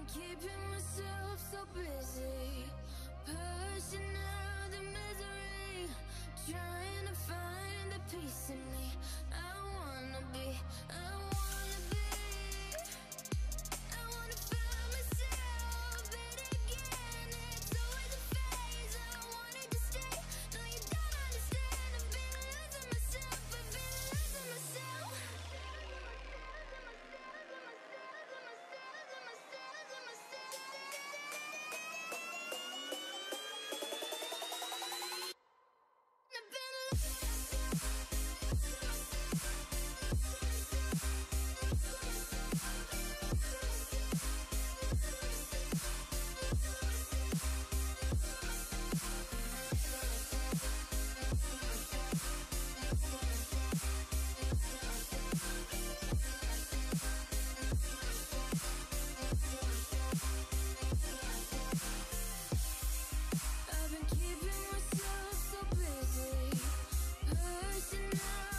keeping myself so busy, pushing out the misery, trying to find the peace in me. I wanna be, I wanna be, I wanna find myself, but again it's always a phase. I wanted to stay, no you don't understand. I've been losing myself, I've been losing myself. I've been keeping myself so busy, pushing out